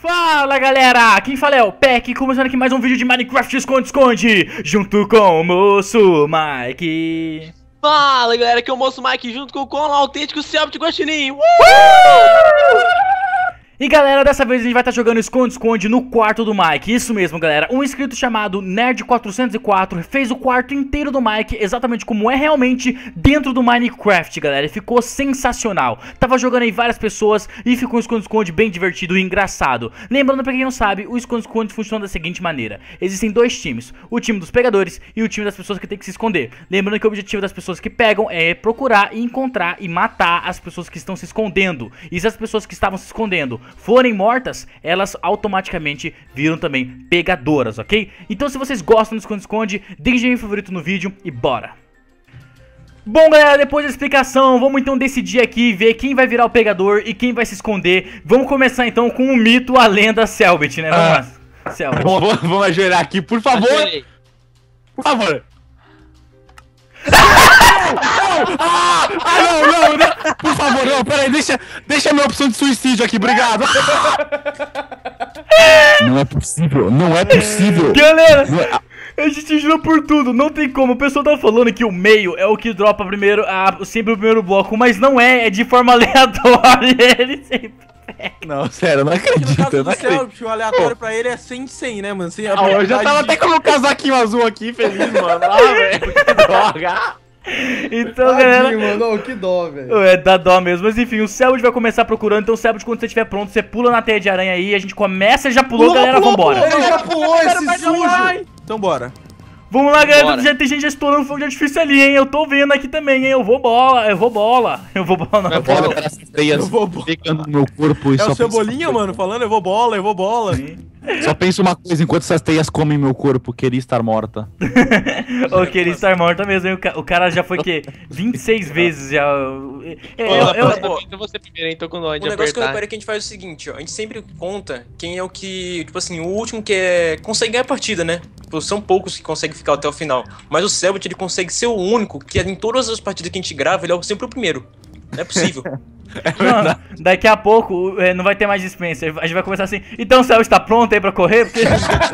Fala galera, quem fala é o Peck, começando aqui mais um vídeo de Minecraft Esconde-Esconde, junto com o Moço Mike. Fala galera, aqui é o Moço Mike, junto com o Conla Autêntico Selbit Guaxinim. E galera, dessa vez a gente vai estar jogando esconde-esconde no quarto do Mike. Isso mesmo galera, um inscrito chamado Nerd404 fez o quarto inteiro do Mike exatamente como é realmente dentro do Minecraft, galera. E ficou sensacional. Tava jogando aí várias pessoas e ficou um esconde-esconde bem divertido e engraçado. Lembrando pra quem não sabe, o esconde-esconde funciona da seguinte maneira: existem dois times, o time dos pegadores e o time das pessoas que tem que se esconder. Lembrando que o objetivo das pessoas que pegam é procurar e encontrar e matar as pessoas que estão se escondendo. E se as pessoas que estavam se escondendo forem mortas, elas automaticamente viram também pegadoras, ok? Então se vocês gostam do esconde-esconde, deixem o favorito no vídeo e bora! Bom galera, depois da explicação, vamos então decidir aqui, ver quem vai virar o pegador e quem vai se esconder. Vamos começar então com o mito, a lenda Selbit, né? Vamos lá, Selbit. Vamos ajoelhar aqui, por favor! Por favor! Não, por favor, não, peraí, deixa a minha opção de suicídio aqui, obrigado. Não é possível, não é possível. Galera, a gente jurou por tudo, não tem como. O pessoal tá falando que o meio é o que dropa primeiro, sempre o primeiro bloco, mas não é, é de forma aleatória. Ele sempre pega. Não, sério, eu não acredito, eu não acredito. O aleatório pra ele é 100 de 100, né, mano? Sem a Eu já tava até com o meu casaquinho azul aqui, feliz, mano. Ah, velho, que droga. Então, Tadinho, galera, mano, que dó, velho. é, dá dó mesmo. Mas enfim, o Selbit vai começar procurando. Então, Selbit, quando você estiver pronto, você pula na teia de aranha aí. A gente começa, já pulou, galera, vambora. Ele já pulou esse sujo. Então bora. Vamos lá, galera, Bora. já tem gente já estourando fogo de artifício ali, hein. Eu tô vendo aqui também, hein. Eu vou bola. Eu vou bola bola. essas teias Eu vou bola. ficando no meu corpo e É só o Cebolinha, mano, falando eu vou bola, eu vou bola. Só penso uma coisa, enquanto essas teias comem meu corpo, queria estar morta. Ô, queria estar morta mesmo, hein. O cara já foi, que 26 vezes já. Eu vou ser primeiro, hein? Tô com dó de O negócio que eu apertar. reparei é que a gente faz o seguinte, ó. A gente sempre conta quem é o que, tipo assim, o último que consegue ganhar a partida, né? Tipo, são poucos que conseguem ficar até o final. Mas o Selbit, ele consegue ser o único que em todas as partidas que a gente grava, ele é sempre o primeiro. Não é possível. Não, daqui a pouco não vai ter mais dispensa. A gente vai começar assim. Então, o Selbit tá pronto aí pra correr? Porque...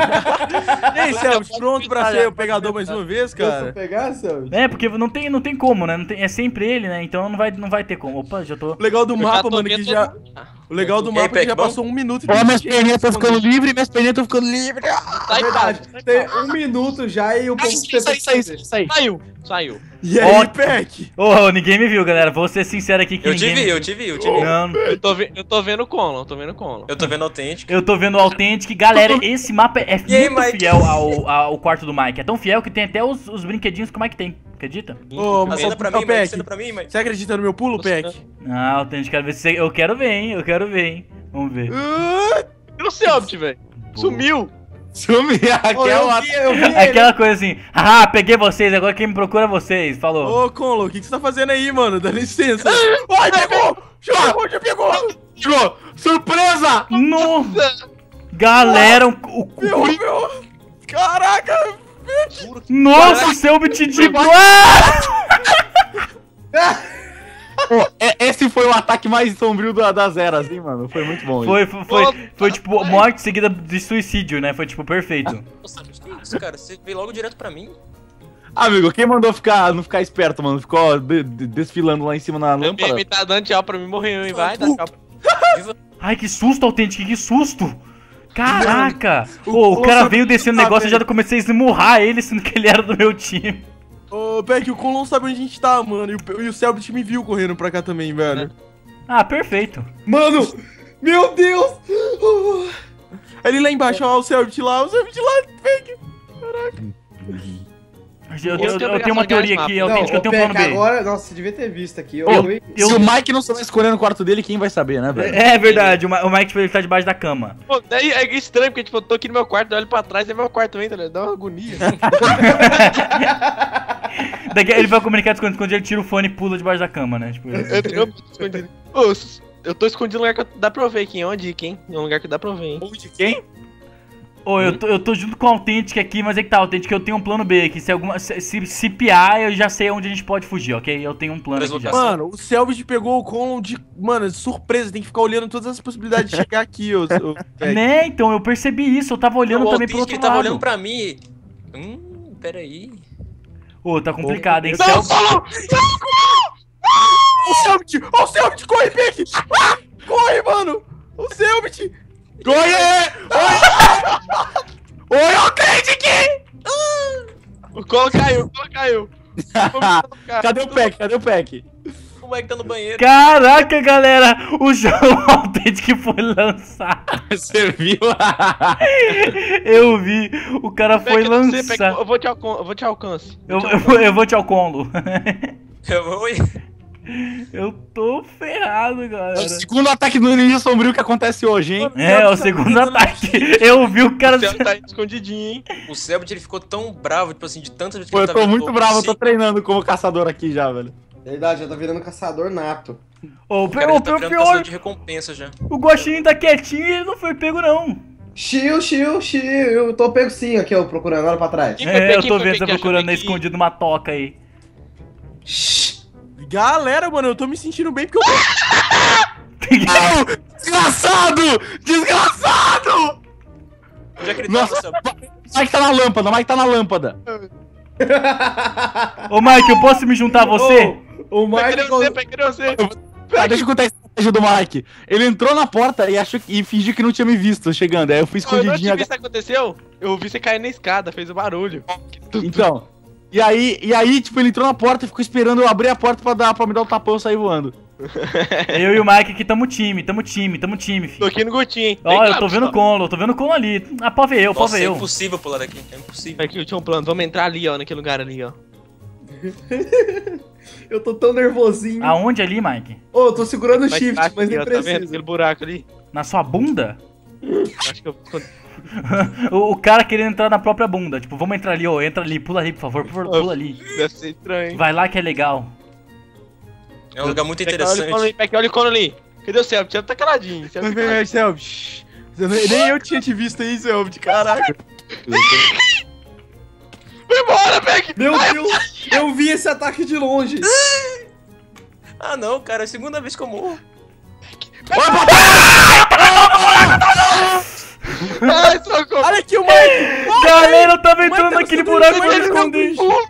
E aí, Selbit, pronto pra ser o pegador mais uma vez, Cara. cara? Pegar, Selbit? É, porque não tem como, né? É sempre ele, né? Então não vai ter como. Opa, já tô. O legal do Eu já mapa, tô mano, que vendo já... todo mundo. O legal do E aí, mapa é que Peck, já bom? passou 1 minuto e Ó, minhas 20 perninhas estão ficando livres, minhas perninhas estão ficando livres. Sai, Verdade, sai, tem 1 minuto já e o povo Sai. Saiu. E aí, Ó, Peck? Ô, ninguém me viu, galera. Vou ser sincero aqui que Eu ninguém te vi, me eu viu. te vi. Não, Eu tô vendo o Conla, Eu tô vendo autêntico. eu tô vendo o Authentic. Galera, esse mapa é E aí, muito Mike? fiel ao quarto do Mike. É tão fiel que tem até os brinquedinhos que o Mike tem. Acredita? Ô, Acenda pra mim, Mike, Peck. acenda pra mim, Mike. Você acredita no meu pulo, Peck? Ah, Authentic, quero ver se eu quero ver, hein? Eu quero ver, hein? Vamos ver. E o Selbit, velho? Sumiu. Sumi, Eu vi ele. Aquela coisa assim, haha, peguei vocês, agora quem me procura é vocês. Falou. Ô, Conlo, o que você tá fazendo aí, mano? Dá licença. Ai, pegou! Já pegou! Chegou! Surpresa! Nossa! Galera, Meu! Caraca! nossa, o Selbit de Esse foi o ataque mais sombrio das eras, hein, mano? Foi muito bom. Foi tipo morte seguida de suicídio, né? Foi tipo perfeito. Nossa, mas que isso, cara? Você veio logo direto pra mim? Amigo, quem mandou não ficar esperto, mano? Ficou ó, desfilando lá em cima na lâmpada. Ele tá dando tchau pra mim, morreu, hein? Vai, dá tchau. Ai, que susto, Authentic, que susto! Caraca! O Pô, o cara Conlo veio sabe descendo o que negócio e tá, já comecei a esmurrar ele, sendo que ele era do meu time. Ô, Peck, o Conlo não sabe onde a gente tá, mano. E o Selbit me viu correndo pra cá também, velho. Ah, perfeito. Mano, meu Deus. Ali lá embaixo, ó, o Selbit lá, Peck. Eu tenho uma teoria aqui, Authentic, eu tenho um plano B. Agora, nossa, você devia ter visto aqui. Se o Mike não souber escolher no quarto dele, quem vai saber, né, velho? É verdade, o Mike ele tá debaixo da cama. Pô, daí é estranho, porque tipo, eu tô aqui no meu quarto, eu olho pra trás, é meu quarto também, tá ligado? Dá uma agonia. Daqui ele vai comunicar quando ele tira o fone e pula debaixo da cama, né? Tipo, Eu tô escondido. Ô, eu tô escondido num lugar que dá pra eu ver aqui, onde, quem? É um lugar que dá pra eu ver, hein? Onde quem? Ô, eu tô junto com o Authentic aqui, mas é que tá, Authentic, eu tenho um plano B aqui. Se piar, eu já sei onde a gente pode fugir, ok? Eu tenho um plano aqui já. Mano, o Selbit pegou o Conlon de... Mano, de surpresa. Tem que ficar olhando todas as possibilidades de chegar aqui, ô. Né, então, eu percebi isso. Eu tava olhando também pro outro ele tava lado. olhando pra mim. Peraí. Ô, tá complicado, hein? Não, o Selbit! Ó, o Selbit! Corre, Peck! Ah, corre, mano! O Selbit! Corre! Oi, Authentic! O colo caiu, Cadê o pack? Cadê o pack? O moleque tá no banheiro. Caraca, galera! O jogo Authentic foi lançado. Você viu? Eu vi. O cara foi lançado. Eu vou te alcance. Eu vou te ao Conlo. Oi. Eu tô ferrado, É galera. o segundo ataque do Ninja Sombrio que acontece hoje, hein? É o segundo ataque. Eu vi o cara. O céu tá escondidinho, hein? O Selbit, ele ficou tão bravo, tipo assim, de tantas vezes que Pô, eu ele tô tava muito bravo, eu tô treinando como caçador aqui já, velho. Verdade, já tá virando caçador nato. Ô, O cara já tá o virando pior. caçador de recompensa já. O Guaxinim tá quietinho e ele não foi pego, não. Chill. Eu tô pego sim aqui, ó, procurando, olha pra trás. Quem foi É, eu quem tô foi vendo você que achou procurando que- escondido uma toca aí. Shhh. Galera, mano, eu tô me sentindo bem porque eu tô... Não! Desgraçado! Desgraçado! Onde é que ele Nossa. tava, Selbit? O Mike tá na lâmpada, o Mike tá na lâmpada. Ô, Mike, eu posso me juntar a você? O Cadê Mike... você? Cadê você? Tá, deixa eu contar a estratégia do Mike. Ele entrou na porta e fingiu que não tinha me visto chegando. Aí eu fui Eu não te escondidinho. vi isso aconteceu. Eu vi você cair na escada, fez o barulho. Então. E aí, tipo, ele entrou na porta e ficou esperando eu abrir a porta pra me dar um tapão e sair voando. Eu e o Mike aqui tamo time, filho. Tô aqui no gotinho, hein? Ó, eu tô vendo o Conlo ali. Ah, pode ver eu, pode Nossa, ver é eu. impossível pular daqui. É impossível. Aqui eu tinha um plano. Vamos entrar ali, ó, naquele lugar ali, ó. Eu tô tão nervosinho. Aonde ali, Mike? Ô, eu tô segurando o shift, tá mas aqui, nem ó, tá vendo preciso. aquele buraco ali? Na sua bunda? Acho que eu... O cara querendo entrar na própria bunda. Tipo, vamos entrar ali, ó. Entra ali, pula ali, por favor, pula ali. Deve ser estranho, hein? Vai lá que é legal. É um lugar muito Peck, olha o interessante. Cono ali, Peck, olha o Cono ali. Cadê o Celso? O Celso tá caladinho. O Celso tá caladinho. Selbit. Nem eu tinha te visto aí, Selbit, caraca. Vai embora, Peck! Meu Deus, eu vi esse ataque de longe. Ah não, cara, é a segunda vez que eu morro. Ai, socorro! Olha aqui o Mike. Galera, eu tava entrando tá no naquele seu buraco pra tamanho, me esconder. meu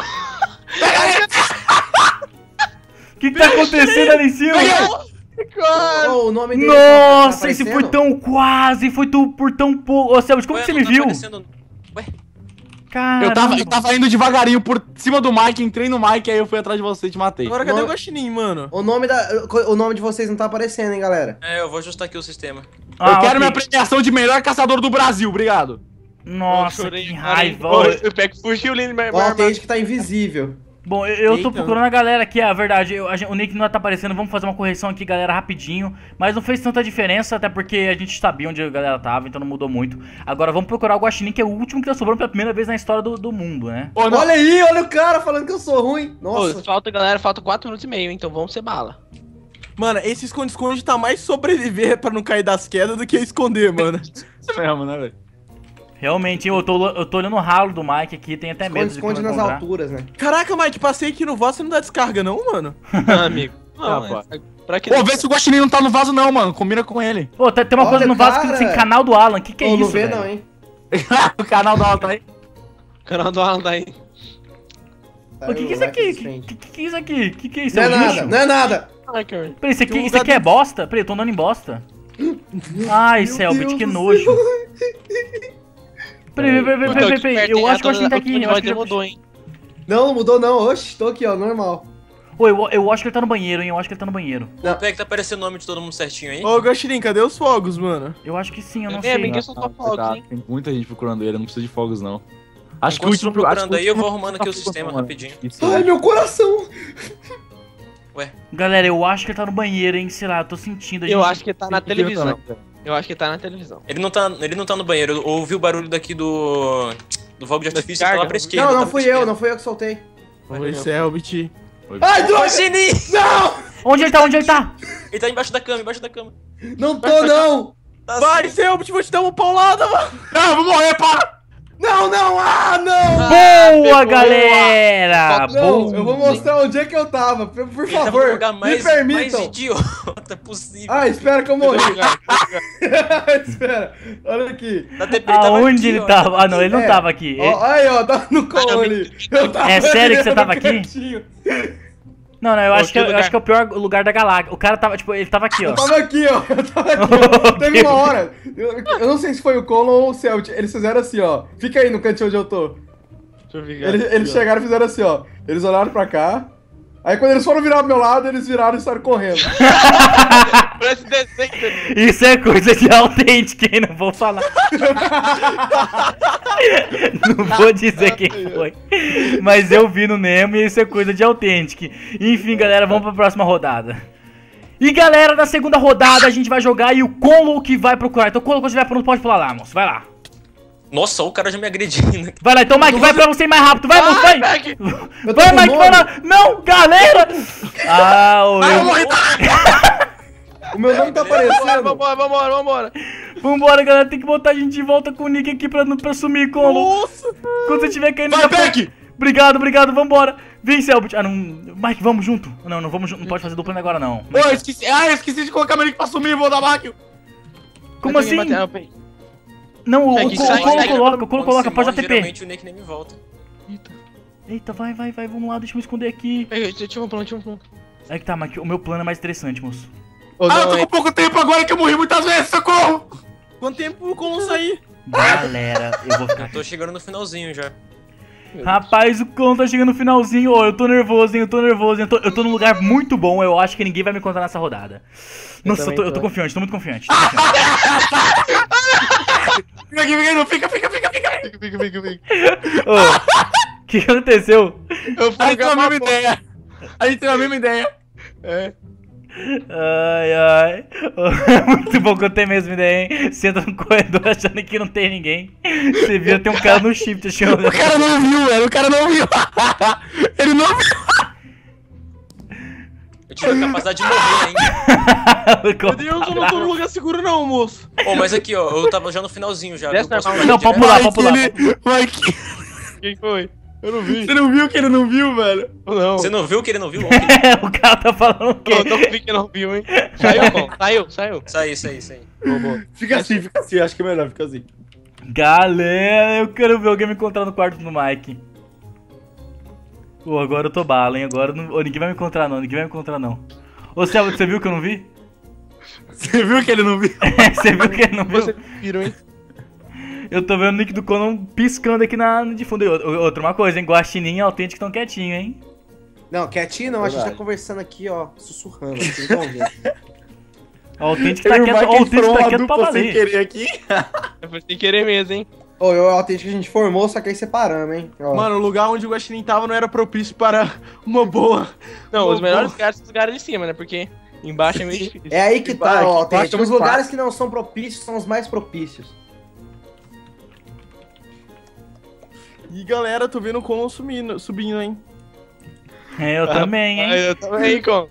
O que tá acontecendo ali em cima? Ô, o nome dele Nossa, tá esse foi aparecendo? tão quase, foi por tão pouco. Ô, Celso, como Ué, que você não me tá viu? aparecendo- Ué, Caramba. Eu tava indo devagarinho por cima do Mike, entrei no Mike, aí eu fui atrás de você e te matei. Agora cadê Não. o Guaxinim, mano? O nome de vocês não tá aparecendo, hein, galera? eu vou ajustar aqui o sistema. Eu quero ok. minha premiação de melhor caçador do Brasil, obrigado. Nossa, que raiva. Ô, Ô, o Peck fugiu ali no meu Ó, tem armário. gente que tá invisível. Bom, eu tô Eita. procurando a galera aqui, a verdade, o Nick não tá aparecendo, vamos fazer uma correção aqui, galera, rapidinho. Mas não fez tanta diferença, até porque a gente sabia onde a galera tava, então não mudou muito. Agora vamos procurar o Guaxinim, que é o último que tá sobrando pela primeira vez na história do mundo, né? Pô, não. Olha aí, olha o cara falando que eu sou ruim. Nossa. Ô, falta, galera, falta 4 minutos e meio, então vamos ser bala. Mano, esse esconde-esconde tá mais sobreviver pra não cair das quedas do que esconder, mano. Isso mesmo, né, velho? Realmente, eu tô olhando o ralo do Mike aqui, tem até medo de Esconde nas encontrar. alturas, né? Caraca, Mike, passei aqui no vaso, você não dá descarga não, mano? Ah, amigo. Não, Ah, pra que Pô, vê se o Guaxinim não tá no vaso não, mano. Combina com ele. Pô, tem uma Olha, coisa no vaso que cara. diz assim, canal do Alan, que é Ô, isso, não vê velho? não, hein? O canal da aula tá aí. o canal do Alan tá aí? Ô, que é isso aqui? Que é isso aqui? Que é isso? Não é um nada, lixo? não é nada. Ai, cara. Peraí, isso Tem um aqui é lugar bosta? Peraí, eu tô andando em bosta. Ai, Selbit, Deus que do nojo. céu. Peraí, eu acho que o Guaxinim tá O aqui, eu acho que ele mudou, hein? Não, não mudou não. Oxe, tô aqui, ó, normal. Ô, eu acho que ele tá no banheiro, hein, eu acho que ele tá no banheiro. Não. Pega que tá aparecendo o nome de todo mundo certinho aí. Ô, Guaxinim, cadê os fogos, mano? Eu acho que sim, eu não É, sei. bem que eu sou só fogos, hein? Tem muita gente procurando ele, não precisa de fogos, não. Acho que o Enquanto último... eu tô procurando acho que o aí, eu vou último- arrumando aqui o sistema mano. rapidinho. Isso. Ai, meu coração. Galera, eu acho que ele tá no banheiro, hein, sei lá, eu tô sentindo. a Eu gente- acho que tá na televisão. Eu acho que tá na televisão. Ele não tá no banheiro. Eu ouvi o barulho daqui do fogo de artifício e tá lá pra esquerda. Não, tá não pra fui esquerda. eu, não fui eu que soltei. Oi, Selbit. Ai, droga! Guaxinim! Não! Onde ele tá? Onde ele tá? Ele tá embaixo da cama, embaixo da cama. Não tô, não! Vai, Selbit, vou te dar uma paulada, mano. Ah, eu vou morrer, para! Não, não, ah, não! Boa, pegou. galera! Não, eu vou mostrar onde é que eu tava. Por Ele tava no favor, lugar me mais permitam. idiota possível. Ah, espera que eu morri. Espera, olha aqui. Na TP ele tava Aonde aqui, ele ó. tava? Ah, não, ele não É. tava aqui. Ó, aí, ó, tá no colo ali. Eu tava É sério que você ali tava no aqui? cantinho. Não, eu acho que, que lugar? eu acho que é o pior lugar da galáxia. O cara tava, tipo, ele tava aqui, ó. Eu tava aqui, ó. Eu tava aqui, ó. Teve uma hora. Eu não sei se foi o Colon ou o Celt. Eles fizeram assim, ó. Fica aí no cantinho onde eu tô. Deixa eu ficar Eles chegaram e fizeram assim, ó. Eles olharam pra cá. Aí quando eles foram virar pro meu lado, eles viraram e saíram correndo. Parece desenho. Isso é coisa de autêntica, hein? Não vou falar. Não vou dizer quem foi. Mas eu vi no Nemo e isso é coisa de autêntica. Enfim, galera, vamos pra próxima rodada. E galera, na segunda rodada a gente vai jogar e o Conlo que vai procurar. Então, Conlo, quando estiver pronto, pode pular lá, moço. Vai lá. Nossa, o cara já me agredindo. Vai lá, então, Mike, vai pra você ir mais rápido. Vai, moço, vai. Eu tô Vai, com Mike, vai nome. lá. Não, galera. Ah, o O meu nome tá aparecendo. Vambora. Vambora, galera. Tem que botar a gente de volta com o Nick aqui pra sumir, Conlo. Nossa. Quando você estiver caindo... Vai, já- Peck! Obrigado, vambora. Vem, Selbit. Ah, não... Mike, vamos junto. Não, não vamos junto. Não pode fazer dupla agora, não. Ô, eu esqueci. Ah, eu esqueci de colocar meu nick pra sumir, vou dar back. Como assim? Não, o Pegue, Colo sai, sai, coloca, Quando coloca, se pode morre, ATP. geralmente o nickname volta. Eita, vai, vamos lá, deixa eu me esconder aqui. Tinha um plano. Aí que tá, Mike, o meu plano é mais interessante, moço. Ah, eu tô com pouco tempo agora que eu morri muitas vezes, socorro! Quanto tempo o Colon sair? Galera, eu vou ficar Eu tô chegando no finalzinho já. Rapaz, o Clone tá chegando no finalzinho. Ô, eu tô nervoso, hein, eu tô num lugar muito bom, eu acho que ninguém vai me encontrar nessa rodada. Nossa, eu tô confiante, tô muito confiante. Fica aqui, não, fica. Ô, o que aconteceu? Eu A gente tem a mesma ideia. A gente tem a mesma ideia. Ai. Muito bom que eu tenho mesmo ideia, hein? Você entra no corredor achando que não tem ninguém. Você vira, tem um cara no shift achando. O cara não viu, velho. O cara não viu. Ele não viu. Eu tive a capacidade de morrer ainda. Meu Deus, eu não tô num lugar seguro não, moço. Ô, mas aqui, ó, eu tava já no finalzinho já. Desce eu posso na- pular Não, direto. pode pular. Vai que... Quem foi? Eu não vi. Você não viu que ele não viu, velho? Não. Você não viu que ele não viu? O cara tá falando o quê? Eu não vi que não viu, hein? Saiu, pô. Saiu. Isso aí. Fica assim, acho que é melhor, fica assim. Galera, eu quero ver alguém me encontrar no quarto do Mike. Pô, agora eu tô bala, hein? Agora não... Ô, ninguém vai me encontrar não. Ô, Céu, você viu que eu não vi? Você viu que ele não viu? Você viu que ele não viu? Você viram, hein? Eu tô vendo o nick do Conan piscando aqui de fundo. E outra uma coisa, hein? Guaxinim e autêntico tão quietinho, hein? Não, quietinho não, a gente tá conversando aqui, ó, sussurrando. Vocês vão ver. O autêntico tá quieto, o autêntico tá quieto pra sem valer. querer aqui. Foi sem querer mesmo, hein? Ô, eu autêntico a gente formou, só que aí separamos, hein? Ó. Mano, o lugar onde o Guaxinim tava não era propício para uma boa. Não, os Boa, melhores boa. caras são os caras de cima, né? Porque embaixo é meio difícil. É aí que tá, Embaixo, ó, embaixo autêntico. é Os muito lugares que não são propícios são os mais propícios. E galera, tô vendo o Colon subindo, hein? É, eu também, hein? Eu também, com.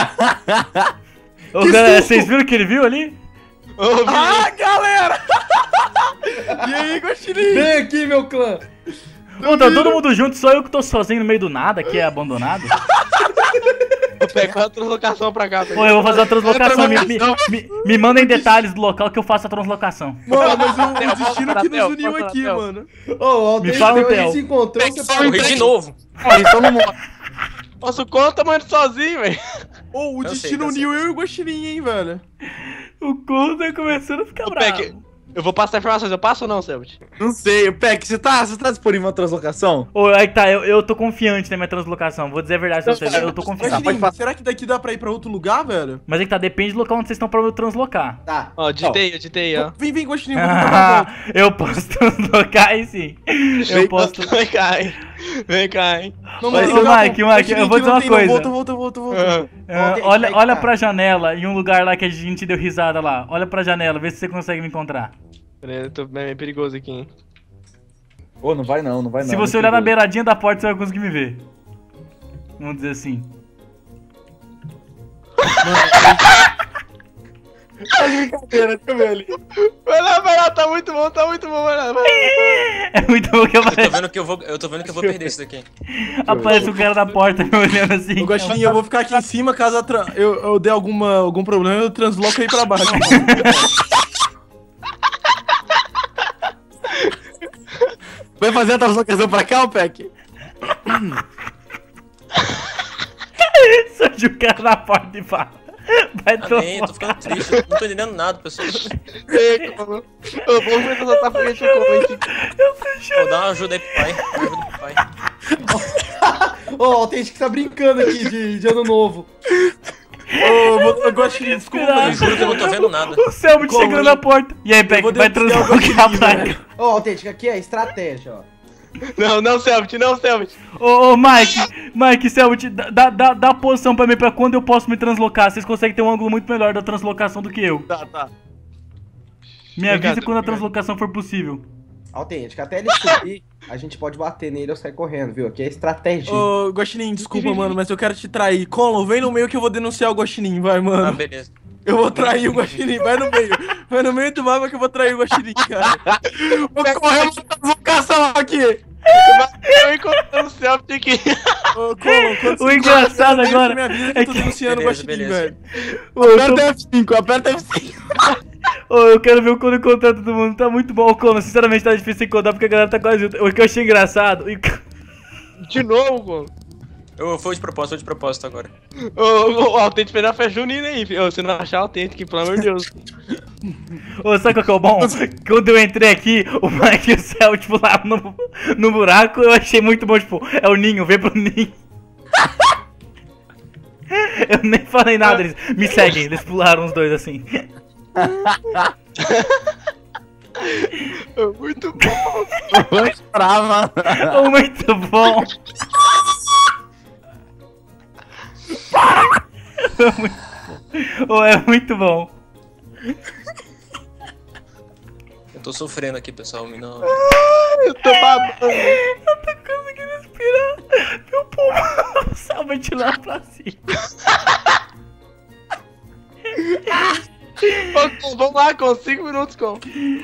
Ô, galera, vocês viram o que ele viu ali? Ah, galera! E aí, Guaxinim? Vem aqui, meu clã! Ô, tá todo mundo junto, só eu que tô sozinho no meio do nada, que é abandonado. Vou pegar a translocação pra cá. Pô, eu vou fazer a translocação. Me mandem detalhes do local que eu faço a translocação. Mano, mas o Theo, destino volta que na Theo, nos uniu volta na aqui, Theo. mano. Ô, o autêntico, fala, a Theo. gente se encontrou, você parou. Morri de novo. Então não morre. Nossa, o Conan tá morrendo sozinho, velho. Ô, o Eu destino sei, uniu eu e o Guaxinim, hein, velho. O corno tá começando a ficar Ô, Peck, bravo. eu vou passar informações, eu passo ou não, Selbit? Não sei, Peck, você tá disponível uma translocação? Ô, aí tá, eu tô confiante na minha translocação. Vou dizer a verdade pra vocês, eu tô confiante. pode Guaxinim, passar. será que daqui dá pra ir pra outro lugar, velho? Mas é que tá, depende do local onde vocês estão pra eu translocar. Tá. Ó, ditei, ó. Vem, Guaxinim, vou tentar dar uma volta. Eu posso translocar aí sim. Eu posso. Vem cá, hein. Vem cá, hein. Não, Mas, não, Mike, não, Mike, eu vou que dizer não uma tem, não. coisa. Volta. Ah, Ok, olha, aí que olha tá. pra janela, em um lugar lá que a gente deu risada lá. Olha pra janela, vê se você consegue me encontrar. Peraí, eu tô meio perigoso aqui, hein. Ô, não vai não. Se você olhar na beiradinha da porta, você vai conseguir me ver. Vamos dizer assim. Tá de brincadeira, deixa eu ver ali. Vai lá, tá muito bom, vai lá. É muito bom que Eu tô aparece, vendo que eu vou perder isso daqui. aparece o cara na porta me olhando assim. Ô, Guaxinim, eu vou ficar aqui em cima, caso eu der algum problema, eu transloco aí pra baixo. Vai fazer a translocação pra cá, ô Peck? Surge o cara na porta e fala. Vai Amém, tô tomar. ficando triste, eu não tô entendendo nada, pessoal. Ei, como? Eu vou ver se tá foguete com comente. Vou dar uma ajuda aí pro pai. Uma ajuda pro pai. Ó, tem gente que tá brincando aqui de ano novo. Ô, Guaxinim, desculpa, Caraca. Juro que eu não tô vendo nada. O Selbit Como? chegando na porta. E aí, Peck, vou vai desligar o translocar Guaxinim, pra velho. cá. Ó, autêntica, aqui é estratégia, ó. Não, Selbit. Ô, Mike, Selbit, dá a posição pra mim pra quando eu posso me translocar. Vocês conseguem ter um ângulo muito melhor da translocação do que eu. Tá. Me avisa Obrigado, quando a obrigado. translocação for possível. Autêntica, até ele subir, a gente pode bater nele ou sair correndo, viu? Aqui é estratégia. Ô, Guaxinim, desculpa, mano, mas eu quero te trair. Colon, vem no meio que eu vou denunciar o Guaxinim, vai, Ah, mano. beleza. Eu vou trair o Guaxinim, vai no meio. Vai no meio do mapa que eu vou trair o Guaxinim, cara. Vou correr uma translocação aqui. Eu encontrei o Selbit aqui. Ô, Colon, quando O você engraçado me agora me avisa que é eu tô que- denunciando o Beleza, Guaxinim, beleza. velho. Ô, eu, tô- Aperta F5, aperta F5. ô, eu quero ver quando encontrar todo mundo. Tá muito bom, Cono. Sinceramente, tá difícil encontrar porque a galera tá quase junto. O que eu achei engraçado. De novo, mano. Foi de propósito agora. Ô, Autêntico fez a festa junina aí, filho. Ô, se não achar Autêntico, pelo amor de Deus. Ô, sabe qual que é o bom? Quando eu entrei aqui, o Mike e o Cell, tipo, lá no buraco, eu achei muito bom, tipo, é o ninho, vem pro ninho. Eu nem falei nada, eles me seguem, eles pularam os dois assim. Muito bom. Vou esperar, mano. Oh, muito bom. Oh, é muito bom. Eu tô sofrendo aqui, pessoal. Não. Eu tô babando. Eu tô conseguindo respirar. Meu pulmão salva de lá pra cima. Ô, vamos lá, com 5 minutos, com.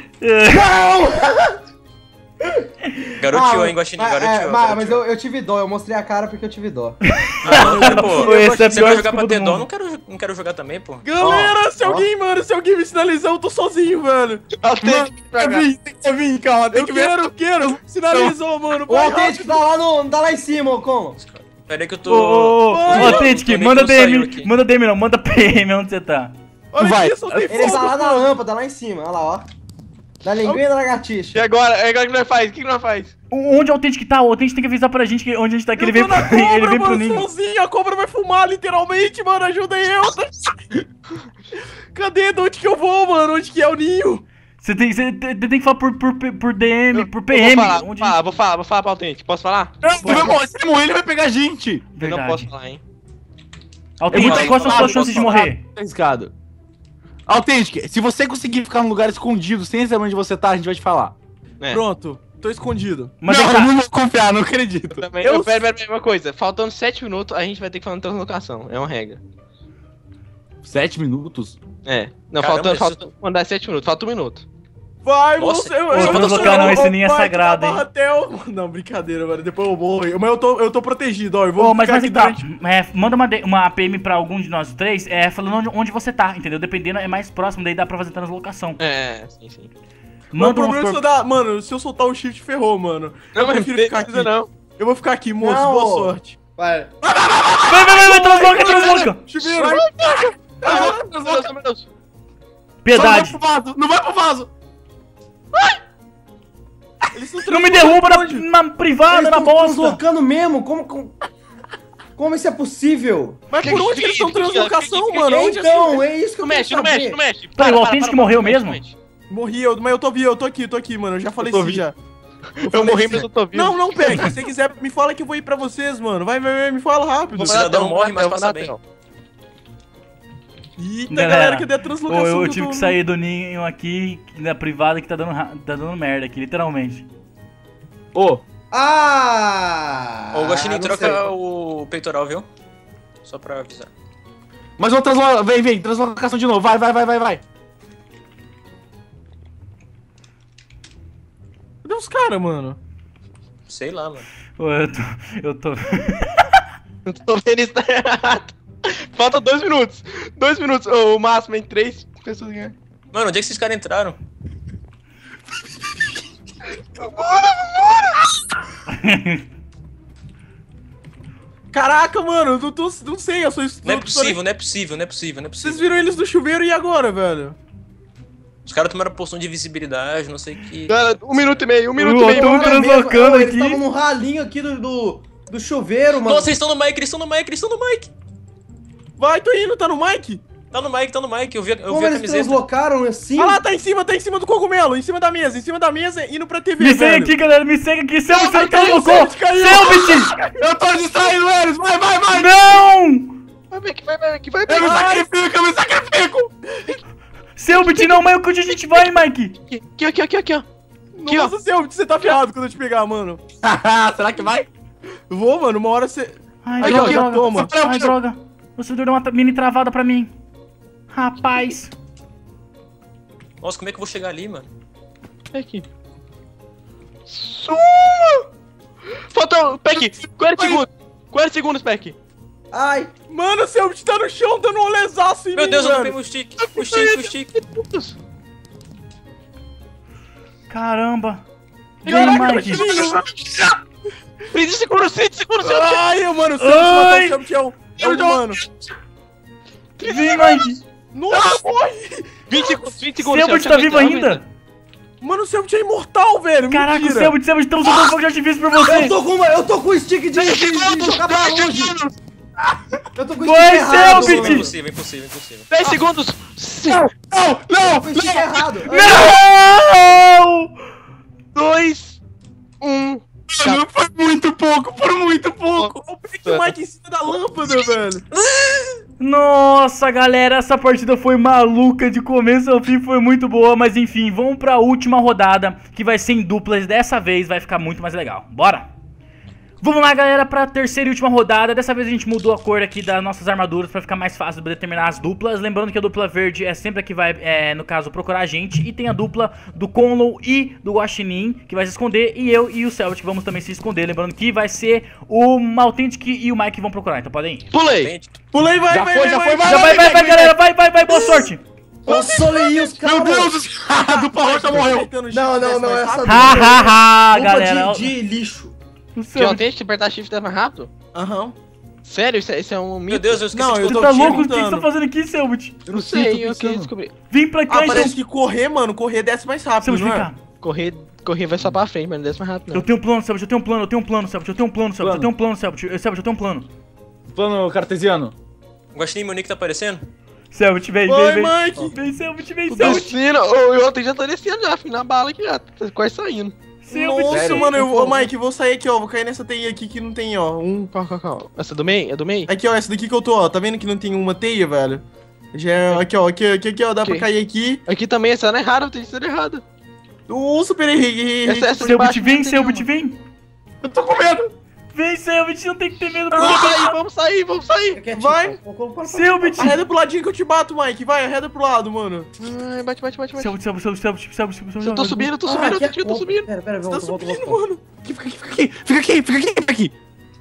Garoteou, hein, Guaxinim, garoteou. Mas eu tive dó, eu mostrei a cara porque eu tive dó. Ah, pô. Esse é a Você pior vai jogar pra desculpa ter do dó? mundo. Não quero jogar também, pô. Galera, se ó. alguém, mano, se alguém me sinalizar, eu tô sozinho, velho. Autêntico pra cá. Tem que vir, calma, tem Eu que ver. quero. Sinalizou, mano. O vai autêntico tá lá, tá lá em cima, ô Como? Pera aí que eu Ô, tô. ô, ô, Autêntico, Tô nem manda que não saiu DM, aqui. manda DM não, manda PM onde você tá. Olha Vai. aqui, soltei Ele tá lá fogo, na pô. lâmpada, lá em cima, olha lá, ó. Da linguinha da E lagartixa. agora? É agora que nós faz? O que nós faz? Onde o Autêntico tá? O Autêntico tem que avisar pra gente que onde a gente tá, que ele Eu vem tô na pro, ele cobra, vem pro mano, ninho. sozinho. A cobra vai fumar, literalmente, mano. Ajudem eu. Cadê? De onde que eu vou, mano? Onde que é o ninho? Você tem que falar por DM, por Eu PM. vou falar pra Autêntico. Posso falar? Se ele morrer, ele vai pegar a gente. Eu Verdade. não posso falar, hein? Autêntico, Eu quais são as suas posso chances de falar. morrer? Tá arriscado. Autêntico, se você conseguir ficar num lugar escondido, sem saber onde você tá, a gente vai te falar. É. Pronto. Tô escondido. Mas não, vem eu cá, não vou confiar, não acredito. Também, Eu- pera, uma coisa. Faltando 7 minutos, a gente vai ter que falar na translocação. É uma regra. 7 minutos? É. Não, Caramba, faltando mandar 7 minutos. Falta 1 minuto. Vai, Nossa, você. Eu ô, sou translocar não, esse ninho é o pai sagrado, da hein? Barratel. Não, brincadeira, velho. Depois eu morro. Mas eu tô protegido, ó. Eu vou ô, mas ficar que aqui tá, durante... manda uma PM pra algum de nós três, falando onde você tá, entendeu? Dependendo, é mais próximo, daí dá pra fazer translocação. É, sim. Mas o Manda problema é se um eu dar... Mano, se eu soltar o shift, ferrou, mano. Não, Eu mas prefiro não ficar precisa aqui. não. Eu vou ficar aqui, moço. Não. Boa sorte. Vai. Vai, transloca! Chuveiro. Meu Deus. Piedade! Só não vai pro vaso! Eles estão Não me derruba onde? na privada, Eles na tão bosta! deslocando mesmo, como isso é possível? Mas por onde que eles estão translocação, mano? Onde Então, é isso que eu Não quero mexe, saber. não mexe. Pera, o Autêntico morreu mesmo? Morri, mas eu tô aqui, mano. Eu já falei tô isso vivo. já. Eu morri, mas eu tô vivo. Não, pega. Se você quiser, me fala que eu vou ir pra vocês, mano. Vai, me fala rápido. O cidadão morre, mas passa bem. Eita, Galera, galera, cadê a Ô, translocação? eu tive que sair do ninho aqui, na privada, que tá dando merda aqui, literalmente. Ô, Ah! Ô, Guaxinim, não troca sei. o peitoral, viu? Só pra avisar. mas vamos translocar. Vem, translocação de novo. Vai. Cadê os caras, mano? Sei lá, mano. Ô, eu tô... Eu tô vendo isso tá errado. Falta 2 minutos. 2 minutos. O máximo em 3 pessoas ganham. Mano, onde é que esses caras entraram? Caraca, mano, eu não sei, eu sou Não é possível, não é possível, não é possível, não é Vocês possível. viram eles do chuveiro e agora, velho? Os caras tomaram poção de visibilidade, não sei o que. Galera, 1 minuto e meio, 1 minuto Eu e meio. tô translocando Eles aqui. estavam no ralinho aqui do chuveiro, mano. Nossa, eles estão no mic, eles estão no mic, eles estão no mic. Vai, tô indo, tá no mic? Tá no mic, eu vi Como a eles camiseta. translocaram assim? Ah lá, tá em cima do cogumelo, em cima da mesa, indo pra TV, Me velho. segue aqui, galera, me segue aqui. Selbit, você caiu, translocou! Selbit caiu. Selbit! Eu tô distraindo eles! Vai! Não! Vai, Beck, vai. Eu me sacrifico! Selbit, não, mas onde a gente vai, Mike? Aqui, ó. Nossa, Selbit, você tá ferrado quando eu te pegar, mano. Será que vai? Eu vou, mano, uma hora você... Ai, Aí, droga, ó, droga. toma. Ai, droga. Você deu uma mini travada pra mim. Rapaz. Nossa, como é que eu vou chegar ali, mano? Aqui. Suma! Falta... Peck, 40 segundos. 40 segundos, Peck. Ai, Mano, o Selbit tá no chão dando um olesaço em Meu mim, Deus, eu não velho. pego o stick. Caramba. Vem, Caraca, Mike. 30 segundos. Ai, mano, o Selbit matou Ai. o Selbit, é o humano. Vem, Mike. Nossa, morre. 20 segundos. Selbit tá vivo ainda? Mano, o Selbit é imortal, velho. Caraca, mentira. Selbit, estamos usando fogo de artifício pra você. eu tô com o stick de jogar pra longe. Eu tô com o stick Vai, errado, Selbit. mano. Impossível. 10 segundos. Eu tô com o stick errado. Não! 2, 1. Mano, foi muito pouco, por muito pouco! Olha o Peck e o Mike em cima da lâmpada, velho. Nossa, galera, essa partida foi maluca de começo ao fim, foi muito boa, mas enfim, vamos pra última rodada, que vai ser em duplas, dessa vez vai ficar muito mais legal. Bora! Vamos lá, galera, pra terceira e última rodada. Dessa vez a gente mudou a cor aqui das nossas armaduras pra ficar mais fácil de determinar as duplas. Lembrando que a dupla verde é sempre a que vai, no caso, procurar a gente. E tem a dupla do Conlow e do Guaxinim, que vai se esconder. E eu e o Selbit que vamos também se esconder. Lembrando que vai ser o Authentic e o Mike que vão procurar. Então podem ir. Pulei. Pulei, vai, Já vai, foi, vai, já vai, foi, vai. Já vai, galera, vai, boa sorte! Eu solei os caras. Meu Deus! A dupla roxa morreu! Não, essa dupla Hahaha, é galera. de lixo. O Que Selbit. ontem a gente apertar shift mais rápido? Aham. Sério? Isso é um mito? Meu Deus, eu esqueci Não, de eu Você tô tá te louco? O que você perguntando. tá fazendo aqui, Selbit? Eu não sei, eu queria descobrir. Vem pra cá, Ah, então. parece que correr, mano, correr desce mais rápido, Selbit, não vem é? cá. Correr vai só pra frente, mas não desce mais rápido, Eu não. tenho um plano, Selbit, eu tenho um plano, Selbit, eu tenho um plano, Selbit, eu tenho um plano, Selbit, eu tenho um plano. Plano cartesiano. O Guaxinim meu nick tá aparecendo? Selbit, vem. Vai, Mike. Vem, Selbit, vem, Tô Selbit. descendo, eu ontem já tô descendo já, filho, na bala aqui já, tá quase saindo. Selbit, Nossa, sério? mano, ô Mike, eu vou sair aqui, ó, vou cair nessa teia aqui que não tem, ó, Calma. Essa é do meio? É do meio? Aqui, ó, essa daqui que eu tô, ó, tá vendo que não tem uma teia, velho? Já é, aqui, ó, aqui, ó, dá pra Ok. cair aqui. Aqui também, essa não é errada, eu tenho sido errada. O Super Henrique. Essa de Selbit, baixo vem, não tem Selbit, nenhuma. vem. Eu tô com medo! Vem, Selbit, não tem que ter medo. Vamos sair. Vai. Selbit. Arreda pro ladinho que eu te bato, Mike, vai, arreda pro lado, mano. Ai, bate. Selbit. Eu tô subindo, eu tô subindo. Pera, Você tá volta. subindo, mano. Fica aqui!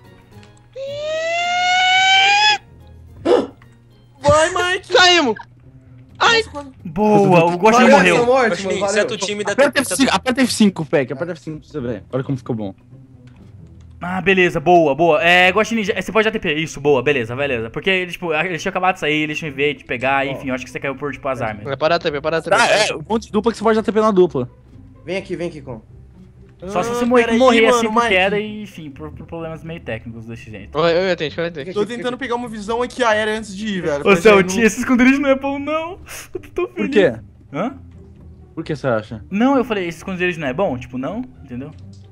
Vai, Mike. Saímos! Nossa, quando- Boa, o Guaxinim Valeu, morreu. morte, mano, Guaxinim, valeu. seta o time da Aperta F5, aperta F5, Peck, aperta F5 pra você ver. Olha como ficou bom. Ah, beleza, boa. Guaxinim, você pode ATP, isso, boa, beleza. Porque, tipo, eles tinham acabado de sair, eles tinham ver, de pegar, enfim, eu acho que você caiu por, tipo, azar mesmo. Prepara também. Ah, é, um monte de dupla que você pode ATP na dupla. Vem aqui, com. Só se você pera aí, morrer mano, assim por Mike. queda e, enfim, por problemas meio técnicos desse jeito. Oi, atende. Tô tentando pegar uma visão aqui aérea antes de ir, velho. Ô, pra Selbit, já ir no- esse esconderijo não é bom, não. Eu tô feliz. Por quê? Hã? Por que você acha? Não, eu falei, esse esconderijo não é bom? Tipo, não, entendeu?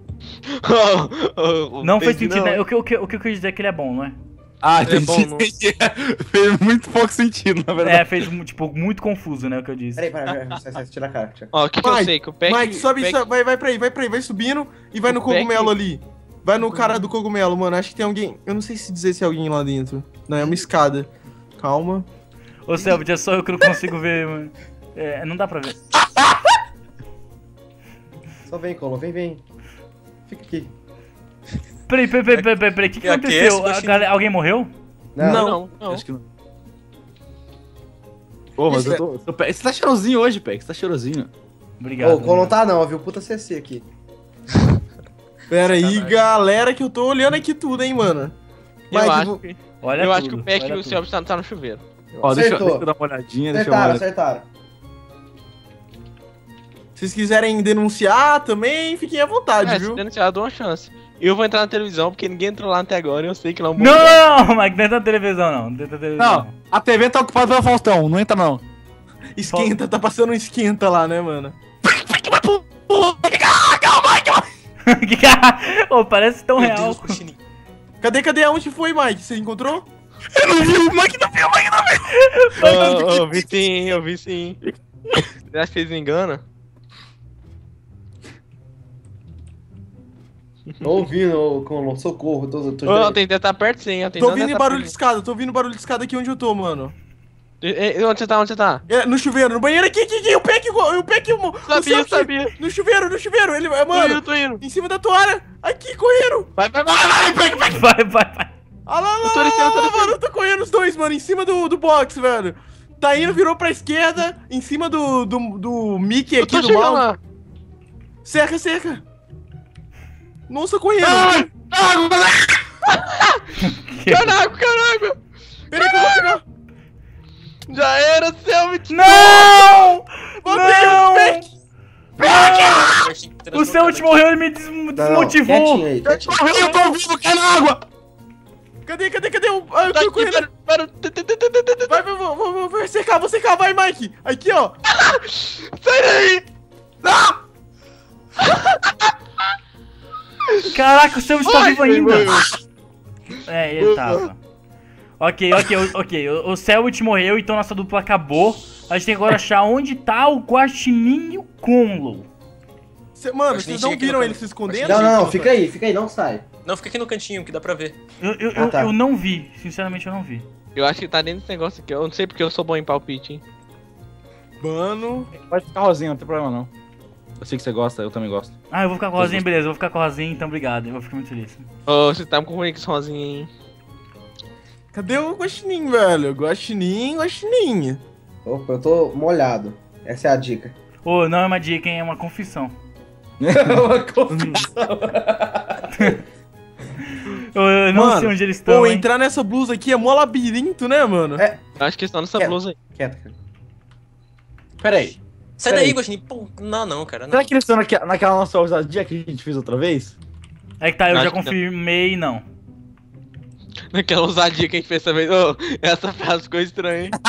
Não fez sentido, né? O que eu quis dizer é que ele é bom, não é? Ah, Ele é bom, não? Fez muito pouco sentido, na verdade. É, fez, tipo, muito confuso, né, o que eu disse. Peraí, tira a cara. Ó, o que eu Mike, sei? Que o Peck... Mike, sobe, vai pra aí, vai subindo e vai no O Peck- cogumelo ali. Vai no cara do cogumelo, mano. Acho que tem alguém. Eu não sei se dizer se é alguém lá dentro. Não, é uma escada. Calma. Ô, Selbit, é só eu que não consigo ver, mano. É, não dá pra ver. Só vem, Colon, vem. Fica aqui. Peraí, o que aconteceu? Alguém morreu? Não. Acho que não. Pô, mas eu tô... Você tá cheirosinho hoje, Peck. Você tá cheirosinho. Obrigado. Ô, o Colon tá não, viu? Puta CC aqui. Pera aí, galera, que eu tô olhando aqui tudo, hein, mano. Olha Eu acho que tudo, o Peck olha e o tudo. Celso tá no chuveiro. Ó, deixa Acertou. eu dar uma olhadinha, Acertaram. Se vocês quiserem denunciar também, fiquem à vontade, Se viu? denunciar, eu dou uma chance. Eu vou entrar na televisão, porque ninguém entrou lá até agora e eu sei que não é um bom Não, lugar. não, Mike, não entra na televisão, não. Não entra na televisão. Não, a TV tá ocupada pelo Faustão, não entra não. Esquenta, tá passando um esquenta lá, né, mano? Ô, parece tão Meu real. Deus, Guaxinim. Cadê? Aonde foi, Mike? Você encontrou? Eu vi sim. Você acha que eles me enganam? Tô ouvindo, ô, Colon, socorro. Tô Ô, tem que estar perto sim, Tô ouvindo barulho de escada, aqui onde eu tô, mano. Onde você tá? É, no chuveiro, no banheiro, aqui, o Peck, o Sabia, Celso, sabia. No chuveiro, ele, mano, Tô indo. em cima da toalha, aqui, correndo. Vai. Vai. Ah lá, tô descendo. mano, tá correndo os dois, mano, em cima do box, velho. Tá indo, virou pra esquerda, em cima do Mickey Eu aqui, tô do chegando mal. lá. Cerca. Nossa, correndo. Caraca. Peraí que eu vou pegar. Já era, Selbit. Não! Matei o Peck. O Celtic morreu, ele me desmotivou. Quietinho. Eu tô vivo, cai na água! Cadê? Ah, eu tô correndo. Vai, vou cercar, vai, Mike. Aqui, ó. Sai daí. Caraca, o Celtic tá vivo ainda. Mano. É, ele tava. Ok. O Selbit morreu, então nossa dupla acabou. A gente tem que agora achar onde tá o Guaxinim e o Conlow. Mano, Acho que vocês chega não aqui viram no ele se escondendo? Não, fica aí, não sai. Não, fica aqui no cantinho, que dá pra ver. Tá. Eu não vi, sinceramente eu não vi. Eu acho que tá dentro desse negócio aqui. Eu não sei porque eu sou bom em palpite, hein. Mano. Pode ficar rosinha, não tem problema não. Eu sei que você gosta, eu também gosto. Ah, eu vou ficar com a Rosinha, beleza, eu vou ficar com a Rosinha, então obrigado, eu vou ficar muito feliz. Ô, você tá com conexãozinha, hein. Cadê o Guaxinim, velho? Guaxinim. Opa, eu tô molhado. Essa é a dica. Ô, não é uma dica, hein, é uma confissão. Uma confissão. Eu não Mano, sei onde eles estão, hein. entrar nessa blusa aqui é mó labirinto, né, mano? É. Eu acho que eles estão nessa Quieto. blusa aí. Quieto, cara. Pera aí. Sai Peraí. daí, Guaxinim. Pô, não, cara. Não. Será que eles estão naquela nossa ousadia que a gente fez outra vez? É que tá, eu Acho já que não. confirmei, não. Naquela ousadia que a gente fez essa vez. Ô, essa frase ficou estranha, hein.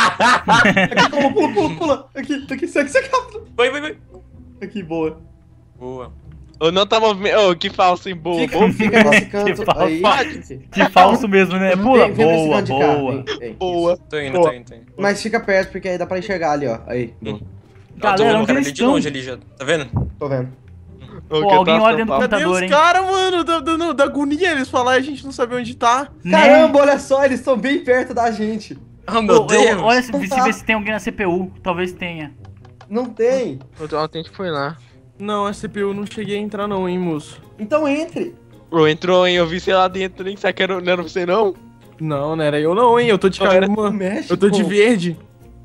Aqui, pula. Aqui, segue rápido. Vai. Aqui, boa. Boa. Ô, não tá movimento. Ô, que falso, hein, boa. Fica nesse canto Que falso. aí. Que falso mesmo, né? Pula, Vem pra esse boa, canto de cá, boa. vem. Boa. Tô indo. Mas fica perto, porque aí dá pra enxergar ali, ó. Aí, boa. Galera, onde cara eles ali de estão? longe ali já. Tá vendo? Tô vendo. Pô, alguém olha dentro do Cadê computador, os hein? caras, mano? Da agonia eles falar e a gente não sabe onde tá. Né? Caramba, olha só, eles estão bem perto da gente. Ah, meu Pô, Deus. olha se vê se tem alguém na CPU. Talvez tenha. Não tem. O Autêntico foi lá. Não, a CPU eu não cheguei a entrar não, hein, moço. Então entre. Ô, entrou, hein, eu vi você lá dentro, hein. Será que não era você, não? Não era eu não, hein. Eu tô de Não, era- cara, Mexe, eu tô de pô. verde.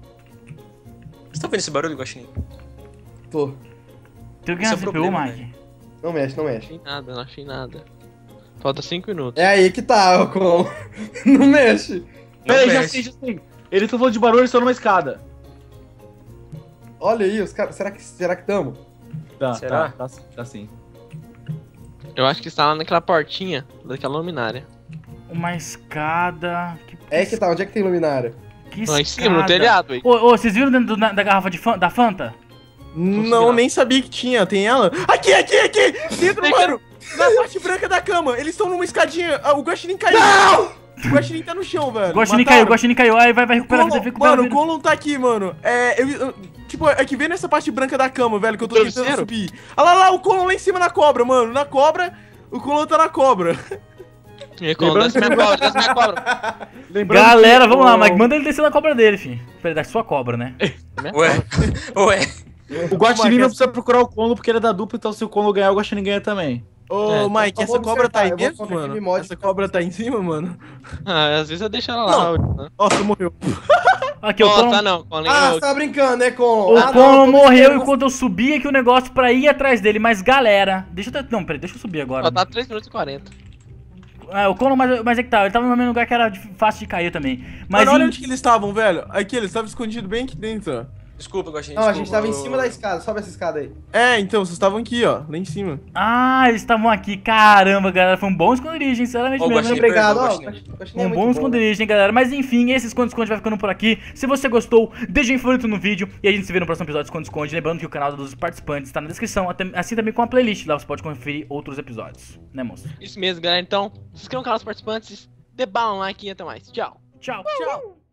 Você tá vendo esse barulho, Guaxinim? Tô. Tem alguém Esse na é o CPU, problema, Mike? Não mexe. Não achei nada. Falta 5 minutos. É aí que tá, ô Colon. Não mexe. Peraí, já mexe. sei. Eles estão falando de barulho, eles estão numa escada. Olha aí, os caras. Será que tamo? Será? Tá sim. Eu acho que está lá naquela portinha daquela luminária. Uma escada. É que tá, onde é que tem luminária? Que Lá em cima, no telhado, aí. Ô, vocês viram dentro da garrafa da Fanta? Não, nem sabia que tinha. Tem ela? Aqui! Dentro, mano! Na parte branca da cama. Eles estão numa escadinha. Ah, o Guaxinim caiu. Não! O Guaxinim tá no chão, velho. Guaxinim caiu. Aí vai recuperar a vida, recupera a Mano, o vida. Colon tá aqui, mano. Tipo, é que vem nessa parte branca da cama, velho, que eu tô tentando Terceiro? subir. Olha lá, o Colon lá em cima na cobra, mano. Na cobra, o Colon tá na cobra. E aí, quando desce minha cobra, Galera, vamos lá, Mike. Manda ele descer na cobra dele, filho. Peraí, da sua cobra, né? Ué. O Guaxinim não precisa procurar o Conlo porque ele é da dupla, então se o Conlo ganhar, o Guaxinim ganha também. Ô, Mike, eu essa vou cobra tá aí observar, eu mesmo, vou colocar mano? aquele mod Essa cobra tá em cima, mano? Ah, às vezes eu deixo ela lá. Né? Ó, você morreu. Aqui, o Não, Conlo, tá não. Colin, Ah, eu- você tá brincando, né, com? o Ah, Conlo não, morreu enquanto eu subia aqui o negócio pra ir atrás dele. Mas galera, deixa eu... Não, peraí, deixa eu subir agora. Ó, tá 3 minutos e 40. É, o Conlo, mas é que tá, ele tava no mesmo lugar que era fácil de cair também. Mas Mano, olha em- onde que eles estavam, velho. Aqui, eles estavam escondidos bem aqui dentro, ó. Desculpa, Guaxinim. Não, a gente desculpa, tava em cima da escada, sobe essa escada aí. É, então, vocês estavam aqui, ó, lá em cima. Ah, eles estavam aqui. Caramba, galera, foi um bom esconderijo, hein, sinceramente Ô, mesmo. Guaxinim, hein? Obrigado, ó. Guaxinim. Guaxinim é Um muito bom bom, esconderijo, hein, galera. Mas enfim, esse esconde-esconde vai ficando por aqui. Se você gostou, deixa um favorito no vídeo. E a gente se vê no próximo episódio de esconde-esconde. Lembrando que o canal dos participantes tá na descrição, assim também com a playlist. Lá você pode conferir outros episódios. Né, moço? Isso mesmo, galera. Então, se inscrevam no canal dos participantes, dê bala um like e até mais. Tchau. Tchau. Tchau.